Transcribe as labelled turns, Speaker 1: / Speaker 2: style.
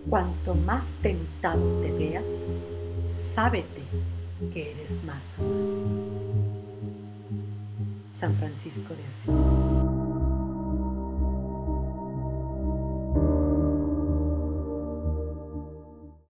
Speaker 1: Cuanto más tentado te veas, sábete que eres más amado. San Francisco de Asís.